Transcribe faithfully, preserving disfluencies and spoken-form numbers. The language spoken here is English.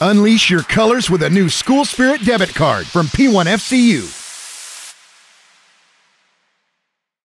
Unleash your colors with a new School Spirit debit card from P one F C U.